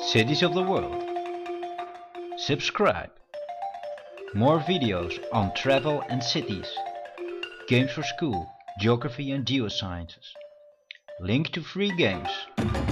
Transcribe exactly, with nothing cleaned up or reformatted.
Cities of the world. Subscribe. More videos on travel and cities. Games for school, geography and geosciences. Link to free games.